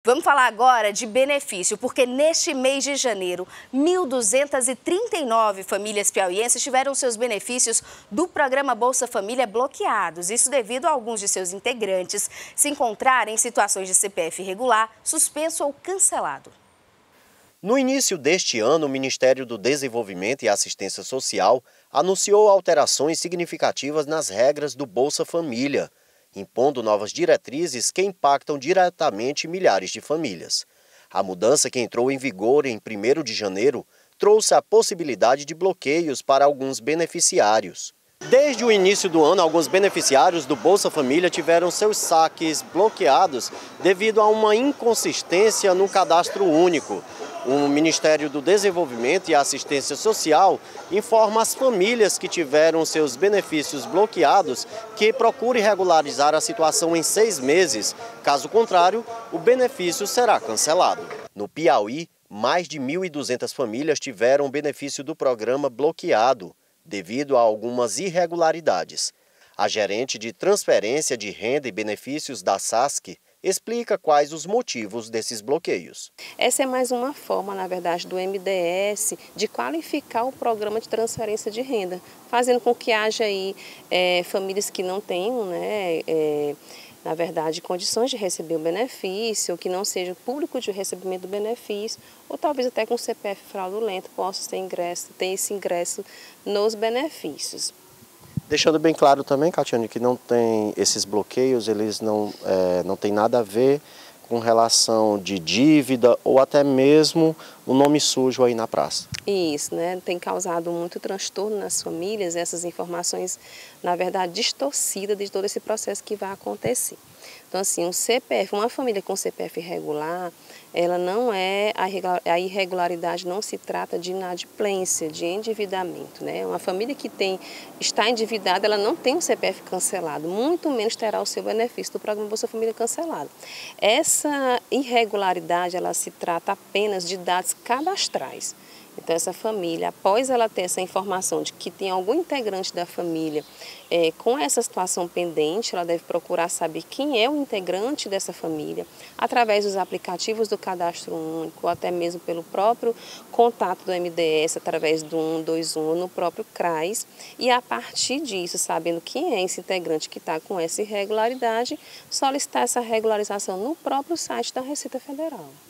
Vamos falar agora de benefício, porque neste mês de janeiro, 1.239 famílias piauienses tiveram seus benefícios do programa Bolsa Família bloqueados. Isso devido a alguns de seus integrantes se encontrarem em situações de CPF irregular, suspenso ou cancelado. No início deste ano, o Ministério do Desenvolvimento e Assistência Social anunciou alterações significativas nas regras do Bolsa Família, impondo novas diretrizes que impactam diretamente milhares de famílias. A mudança, que entrou em vigor em 1º de janeiro, trouxe a possibilidade de bloqueios para alguns beneficiários. Desde o início do ano, alguns beneficiários do Bolsa Família tiveram seus saques bloqueados devido a uma inconsistência no cadastro único. O Ministério do Desenvolvimento e Assistência Social informa as famílias que tiveram seus benefícios bloqueados que procurem regularizar a situação em 6 meses. Caso contrário, o benefício será cancelado. No Piauí, mais de 1.200 famílias tiveram o benefício do programa bloqueado, devido a algumas irregularidades. A gerente de transferência de renda e benefícios da SASC explica quais os motivos desses bloqueios. Essa é mais uma forma, na verdade, do MDS de qualificar o programa de transferência de renda, fazendo com que haja aí famílias que não tenham, na verdade, condições de receber o benefício, ou que não seja público de recebimento do benefício, ou talvez até com CPF fraudulento possa ter esse ingresso nos benefícios. Deixando bem claro também, Catiane, que não tem esses bloqueios, eles não tem nada a ver com relação de dívida ou até mesmo o nome sujo aí na praça. Isso, tem causado muito transtorno nas famílias, essas informações, na verdade, distorcidas de todo esse processo que vai acontecer. Então, assim, uma família com CPF irregular, ela não a irregularidade não se trata de inadimplência, de endividamento, Uma família que está endividada, ela não tem o CPF cancelado, muito menos terá o seu benefício do programa Bolsa Família cancelado. Essa irregularidade, ela se trata apenas de dados cadastrais. Então, essa família, após ela ter essa informação de que tem algum integrante da família com essa situação pendente, ela deve procurar saber quem é o integrante dessa família, através dos aplicativos do Cadastro Único, ou até mesmo pelo próprio contato do MDS, através do 121, no próprio CRAS, e a partir disso, sabendo quem é esse integrante que está com essa irregularidade, solicitar essa regularização no próprio site da Receita Federal.